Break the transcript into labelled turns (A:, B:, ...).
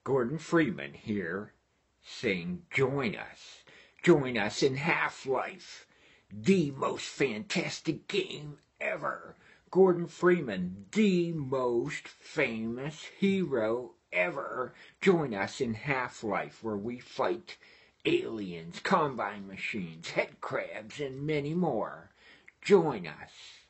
A: Gordon Freeman here, saying join us. Join us in Half-Life, the most fantastic game ever. Gordon Freeman, the most famous hero ever. Join us in Half-Life, where we fight aliens, combine machines, head crabs, and many more. Join us.